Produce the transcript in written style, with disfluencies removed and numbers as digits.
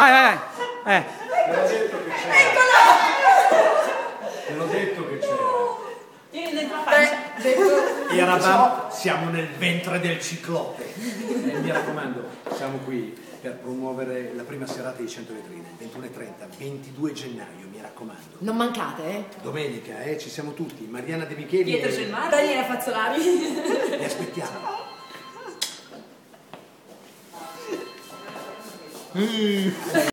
vai. Te l'ho detto che c'era. Te l'ho detto che c'era. Eravamo, siamo nel ventre del ciclope. Mi raccomando, siamo qui per promuovere la prima serata di 100 vetrine, 21:30, 22 gennaio, mi raccomando. Non mancate, eh? Domenica, ci siamo tutti. Mariana De Micheli Pietro e... Gelmar, Daniela Fazzolari. Vi aspettiamo.